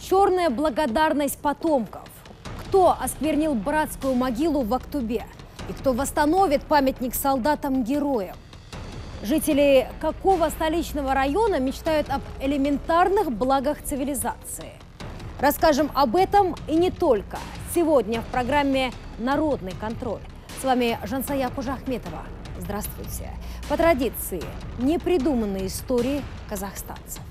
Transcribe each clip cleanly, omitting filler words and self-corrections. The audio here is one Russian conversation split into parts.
черная благодарность потомков. Кто осквернил братскую могилу в Актубе? И кто восстановит памятник солдатам-героям? Жители какого столичного района мечтают об элементарных благах цивилизации? Расскажем об этом и не только. Сегодня в программе «Народный контроль». С вами Жансая Кужахметова. Здравствуйте. По традиции, непридуманные истории казахстанцев.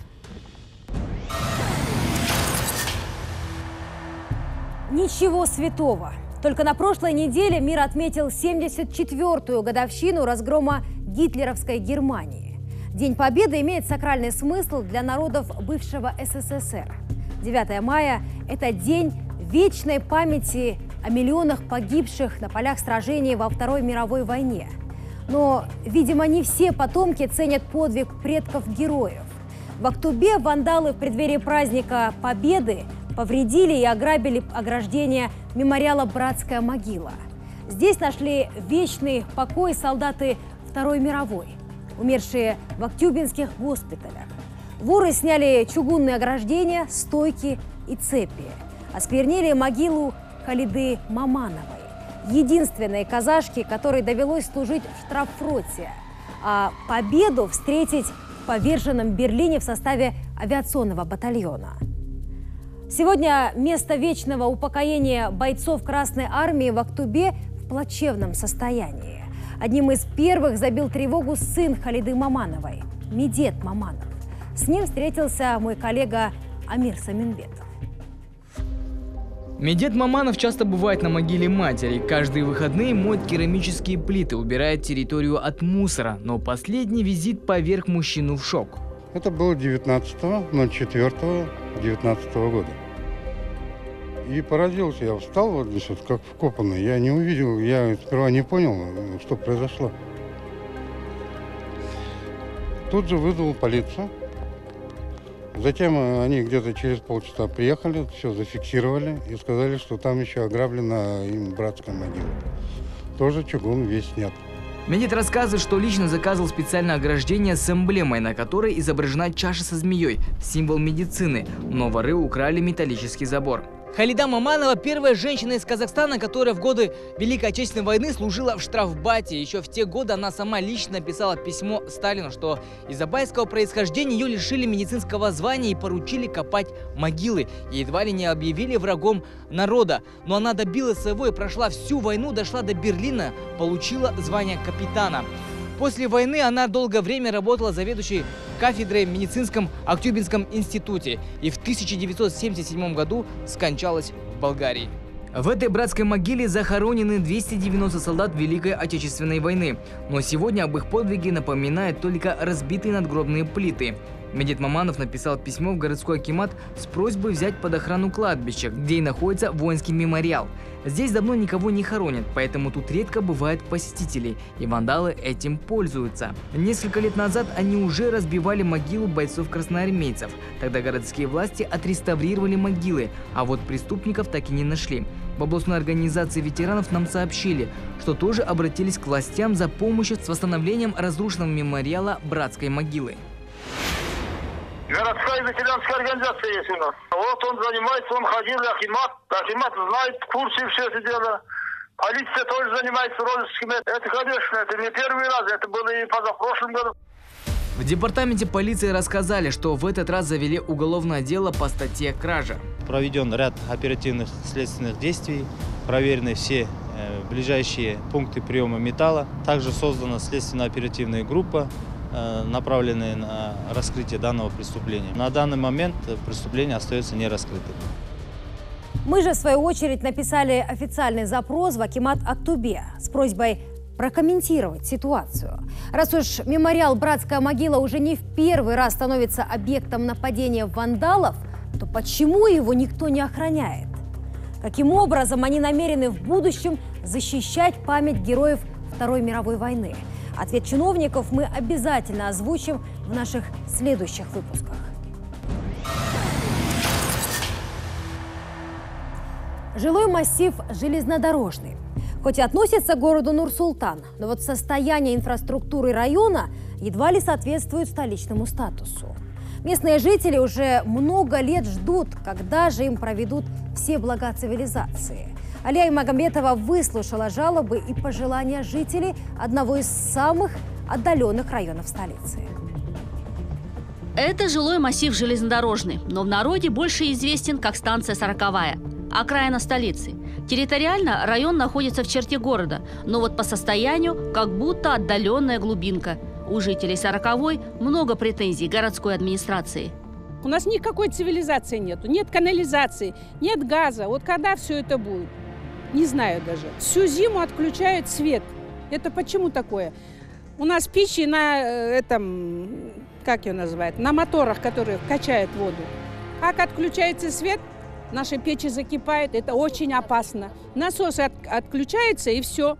Ничего святого. Только на прошлой неделе мир отметил 74-ю годовщину разгрома гитлеровской Германии. День Победы имеет сакральный смысл для народов бывшего СССР. 9 мая – это день вечной памяти о миллионах погибших на полях сражений во Второй мировой войне. Но, видимо, не все потомки ценят подвиг предков-героев. В Актубе вандалы в преддверии праздника Победы повредили и ограбили ограждение мемориала «Братская могила». Здесь нашли вечный покой солдаты Второй мировой, умершие в актюбинских госпиталях. Воры сняли чугунные ограждения, стойки и цепи. Осквернили могилу Халиды Мамановой, единственной казашки, которой довелось служить в штрафроте, а победу встретить в поверженном Берлине в составе авиационного батальона. Сегодня место вечного упокоения бойцов Красной Армии в Актубе в плачевном состоянии. Одним из первых забил тревогу сын Халиды Мамановой – Медет Маманов. С ним встретился мой коллега Амир Саминбетов. Медет Маманов часто бывает на могиле матери. Каждые выходные моет керамические плиты, убирает территорию от мусора. Но последний визит поверг мужчину в шок. Это было 19.04.19 года. И поразился, я встал вот здесь, вот, как вкопанный. Я не увидел, я сперва не понял, что произошло. Тут же вызвал полицию. Затем они где-то через полчаса приехали, все зафиксировали и сказали, что там еще ограблена им братская могила. Тоже чугун весь снят. Медет рассказывает, что лично заказывал специальное ограждение с эмблемой, на которой изображена чаша со змеей, символ медицины, но воры украли металлический забор. Халида Маманова – первая женщина из Казахстана, которая в годы Великой Отечественной войны служила в штрафбате. Еще в те годы она сама лично написала письмо Сталину, что из-за байского происхождения ее лишили медицинского звания и поручили копать могилы. И едва ли не объявили врагом народа. Но она добилась своего и прошла всю войну, дошла до Берлина, получила звание капитана. После войны она долгое время работала заведующей кафедрой в медицинском Актюбинском институте и в 1977 году скончалась в Болгарии. В этой братской могиле захоронены 290 солдат Великой Отечественной войны. Но сегодня об их подвиге напоминают только разбитые надгробные плиты. Медет Маманов написал письмо в городской акимат с просьбой взять под охрану кладбище, где и находится воинский мемориал. Здесь давно никого не хоронят, поэтому тут редко бывает посетителей, и вандалы этим пользуются. Несколько лет назад они уже разбивали могилу бойцов-красноармейцев. Тогда городские власти отреставрировали могилы, а вот преступников так и не нашли. В областной организации ветеранов нам сообщили, что тоже обратились к властям за помощью с восстановлением разрушенного мемориала Братской могилы. Городская ветеранская организация есть у нас. Вот он занимается, он ходил в акимат. Акимат знает, в курсе все это дело. Полиция тоже занимается розысками. Это, конечно, это не первый раз, это было и позапрошлым году. В департаменте полиции рассказали, что в этот раз завели уголовное дело по статье «Кража». Проведен ряд оперативных следственных действий, проверены все ближайшие пункты приема металла. Также создана следственно-оперативная группа, направленные на раскрытие данного преступления. На данный момент преступление остается нераскрытым. Мы же, в свою очередь, написали официальный запрос в акимат Актубе с просьбой прокомментировать ситуацию. Раз уж мемориал «Братская могила» уже не в первый раз становится объектом нападения вандалов, то почему его никто не охраняет? Каким образом они намерены в будущем защищать память героев Второй мировой войны? Ответ чиновников мы обязательно озвучим в наших следующих выпусках. Жилой массив железнодорожный. Хоть и относится к городу Нур-Султан, но вот состояние инфраструктуры района едва ли соответствует столичному статусу. Местные жители уже много лет ждут, когда же им проведут все блага цивилизации. Алия Магомедова выслушала жалобы и пожелания жителей одного из самых отдаленных районов столицы. Это жилой массив железнодорожный, но в народе больше известен как станция 40-я, окраина столицы. Территориально район находится в черте города, но вот по состоянию как будто отдаленная глубинка. У жителей 40-й много претензий городской администрации. У нас никакой цивилизации нету, нет канализации, нет газа. Вот когда все это будет? Не знаю даже. Всю зиму отключают свет. Это почему такое? У нас печи на как ее называют, на моторах, которые качают воду. Как отключается свет, наши печи закипают, это очень опасно. Насосы отключаются и все.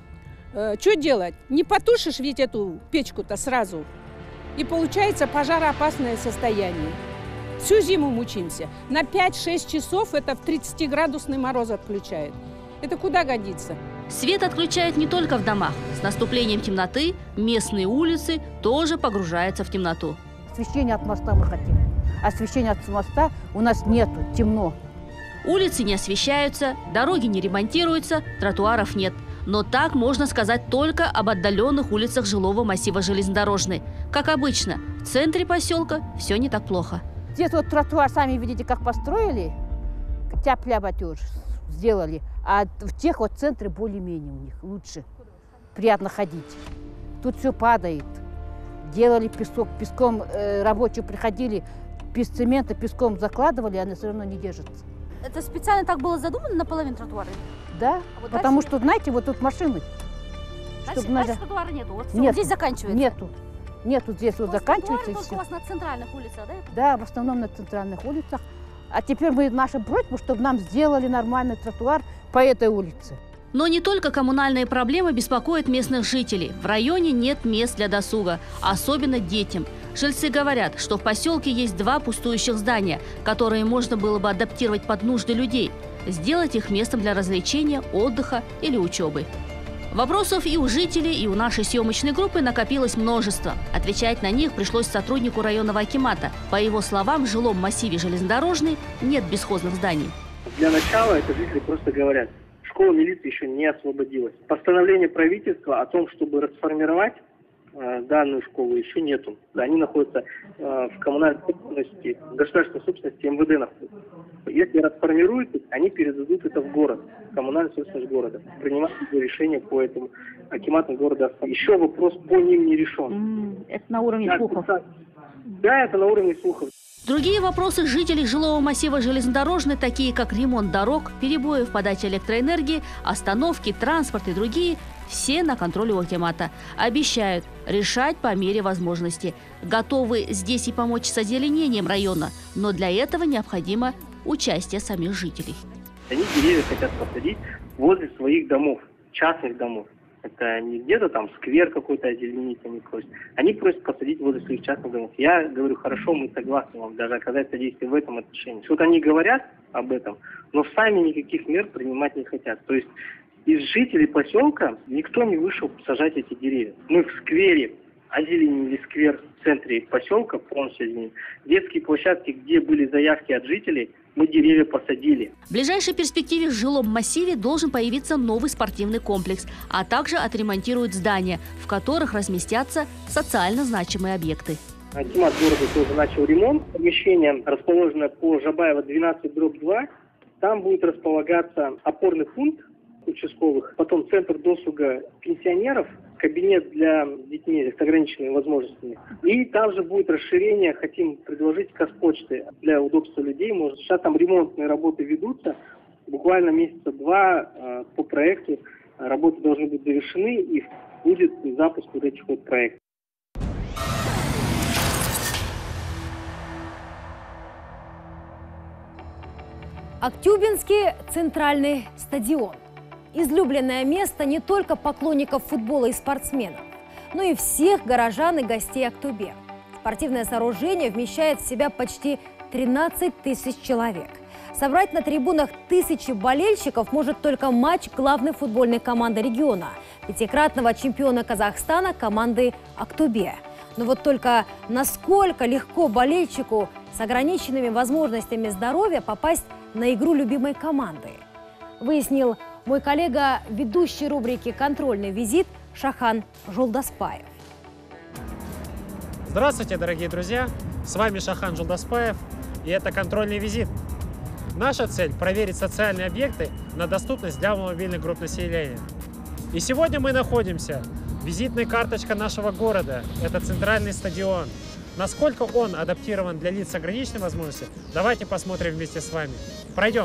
Что делать? Не потушишь ведь эту печку-то сразу. И получается пожароопасное состояние. Всю зиму мучимся. На 5-6 часов это в 30-градусный мороз отключает. Это куда годится? Свет отключают не только в домах. С наступлением темноты местные улицы тоже погружаются в темноту. Освещение от моста мы хотим. Освещения от моста у нас нету, темно. Улицы не освещаются, дороги не ремонтируются, тротуаров нет. Но так можно сказать только об отдаленных улицах жилого массива железнодорожный. Как обычно, в центре поселка все не так плохо. Здесь вот тротуар, сами видите, как построили, тяп-ляпа сделали. А в тех вот центре более-менее у них лучше. Приятно ходить. Тут все падает. Делали песок, песком рабочие приходили, без цемента песком закладывали, они все равно не держатся. Это специально так было задумано наполовину тротуара? Да, А вот потому дальше? что, знаете, вот тут машины. Дальше тротуара нету? Вот Нет, здесь заканчивается? Нету, здесь вот заканчивается и только все. у вас на центральных улицах, да? Да, в основном на центральных улицах. А теперь наша просьба, чтобы нам сделали нормальный тротуар по этой улице. Но не только коммунальные проблемы беспокоят местных жителей. В районе нет мест для досуга, особенно детям. Жильцы говорят, что в поселке есть 2 пустующих здания, которые можно было бы адаптировать под нужды людей, сделать их местом для развлечения, отдыха или учебы. Вопросов и у жителей, и у нашей съемочной группы накопилось множество. Отвечать на них пришлось сотруднику районного акимата. По его словам, в жилом массиве железнодорожный нет бесхозных зданий. Для начала это жители просто говорят, школа милиции еще не освободилась. Постановление правительства о том, чтобы расформировать данную школу, еще нету. Они находятся в коммунальной собственности, в государственной собственности МВД находятся. Если расформируют, они передадут это в город, в коммунальную собственность города. Принимают решение по этому акимату города. Еще вопрос по ним не решен. Это на уровне слухов. Да, это на уровне слухов. Другие вопросы жителей жилого массива железнодорожный, такие как ремонт дорог, перебои в подаче электроэнергии, остановки, транспорт и другие, все на контроле у акимата. Обещают решать по мере возможности. Готовы здесь и помочь с озеленением района, но для этого необходимо участие самих жителей. Они деревья хотят посадить возле своих домов, частных домов. Это не где-то там сквер какой-то озеленить они просят. Они просят посадить возле своих частных домов. Я говорю, хорошо, мы согласны вам даже оказать содействие в этом отношении. Вот они говорят об этом, но сами никаких мер принимать не хотят. То есть из жителей поселка никто не вышел сажать эти деревья. Мы в сквере озеленили сквер в центре поселка, полностью озеленили. Детские площадки, где были заявки от жителей, мы деревья посадили. В ближайшей перспективе в жилом массиве должен появиться новый спортивный комплекс, а также отремонтируют здания, в которых разместятся социально значимые объекты. Акимат города тоже начал ремонт. Помещение расположено по Жабаева 12/2. Там будет располагаться опорный пункт участковых, потом центр досуга пенсионеров, кабинет для детей с ограниченными возможностями. И там же будет расширение, хотим предложить Казпочты для удобства людей. Может, сейчас там ремонтные работы ведутся. Буквально месяца 2 по проекту работы должны быть завершены и будет запуск вот этих вот проектов. Актюбинский центральный стадион. Излюбленное место не только поклонников футбола и спортсменов, но и всех горожан и гостей Актобе. Спортивное сооружение вмещает в себя почти 13 тысяч человек. Собрать на трибунах тысячи болельщиков может только матч главной футбольной команды региона – 5-кратного чемпиона Казахстана команды Актобе. Но вот только насколько легко болельщику с ограниченными возможностями здоровья попасть на игру любимой команды, выяснил мой коллега, ведущий рубрики «Контрольный визит» Шахан Жолдаспаев. Здравствуйте, дорогие друзья! С вами Шахан Жолдаспаев, и это «Контрольный визит». Наша цель – проверить социальные объекты на доступность для мобильных групп населения. И сегодня мы находимся. Визитная карточка нашего города – это центральный стадион. Насколько он адаптирован для лиц с ограниченными возможностями, давайте посмотрим вместе с вами. Пройдем.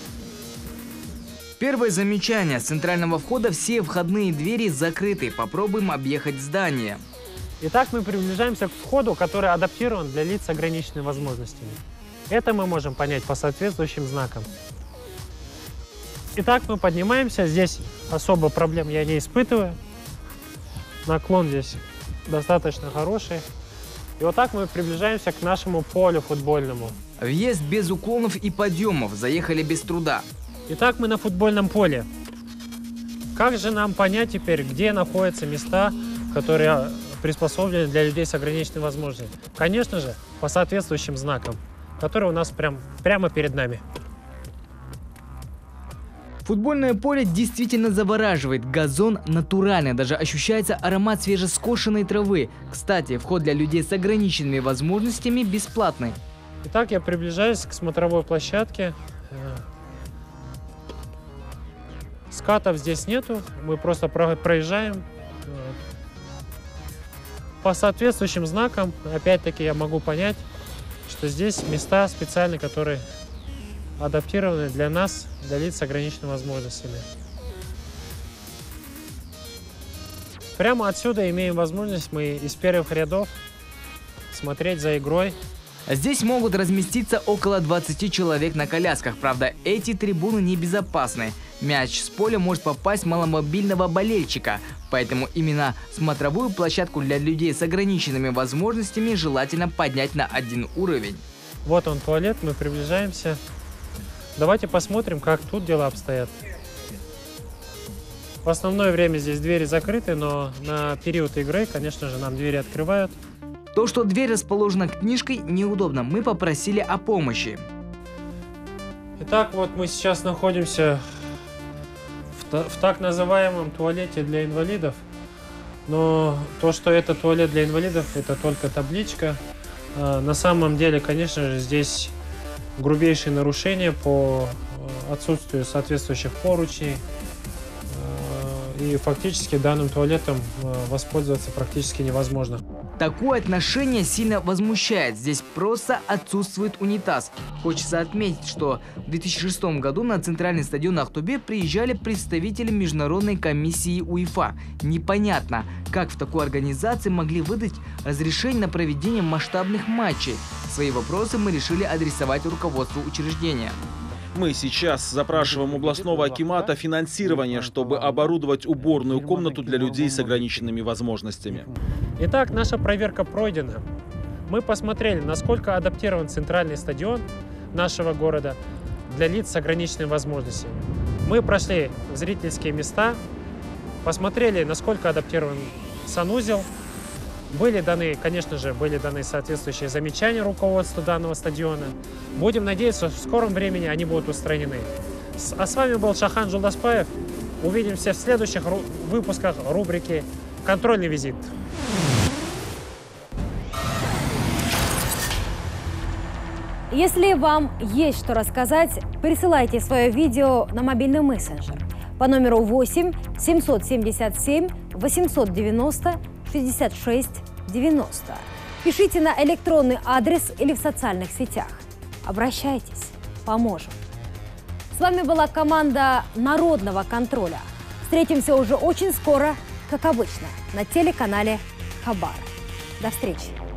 Первое замечание. С центрального входа все входные двери закрыты. Попробуем объехать здание. Итак, мы приближаемся к входу, который адаптирован для лиц с ограниченными возможностями. Это мы можем понять по соответствующим знакам. Итак, мы поднимаемся. Здесь особо проблем я не испытываю. Наклон здесь достаточно хороший. И вот так мы приближаемся к нашему полю футбольному. Въезд без уклонов и подъемов. Заехали без труда. Итак, мы на футбольном поле. Как же нам понять теперь, где находятся места, которые приспособлены для людей с ограниченными возможностями? Конечно же, по соответствующим знакам, которые у нас прямо перед нами. Футбольное поле действительно завораживает. Газон натуральный, даже ощущается аромат свежескошенной травы. Кстати, вход для людей с ограниченными возможностями бесплатный. Итак, я приближаюсь к смотровой площадке. Скатов здесь нету, мы просто проезжаем. По соответствующим знакам, опять-таки, я могу понять, что здесь места специальные, которые адаптированы для нас, для лиц с ограниченными возможностями. Прямо отсюда имеем возможность мы из первых рядов смотреть за игрой. Здесь могут разместиться около 20 человек на колясках. Правда, эти трибуны небезопасны. Мяч с поля может попасть маломобильного болельщика. Поэтому именно смотровую площадку для людей с ограниченными возможностями желательно поднять на один уровень. Вот он, туалет, мы приближаемся. Давайте посмотрим, как тут дела обстоят. В основное время здесь двери закрыты, но на период игры, конечно же, нам двери открывают. То, что дверь расположена книжкой, неудобно. Мы попросили о помощи. Итак, вот мы сейчас находимся в так называемом туалете для инвалидов. Но то, что это туалет для инвалидов, это только табличка. На самом деле, конечно же, здесь грубейшие нарушения по отсутствию соответствующих поручней. И фактически данным туалетом воспользоваться практически невозможно. Такое отношение сильно возмущает. Здесь просто отсутствует унитаз. Хочется отметить, что в 2006 году на центральный стадион Ахтубе приезжали представители международной комиссии УЕФА. Непонятно, как в такой организации могли выдать разрешение на проведение масштабных матчей. Свои вопросы мы решили адресовать руководству учреждения. Мы сейчас запрашиваем областного акимата финансирование, чтобы оборудовать уборную комнату для людей с ограниченными возможностями. Итак, наша проверка пройдена. Мы посмотрели, насколько адаптирован центральный стадион нашего города для лиц с ограниченными возможностями. Мы прошли в зрительские места, посмотрели, насколько адаптирован санузел. Были даны, конечно же, соответствующие замечания руководству данного стадиона. Будем надеяться, что в скором времени они будут устранены. А с вами был Шахан Жолдаспаев. Увидимся в следующих выпусках рубрики «Контрольный визит». Если вам есть что рассказать, присылайте свое видео на мобильный мессенджер по номеру 8 777 890 66 90. Пишите на электронный адрес или в социальных сетях. Обращайтесь, поможем. С вами была команда Народного контроля. Встретимся уже очень скоро, как обычно, на телеканале Хабар. До встречи.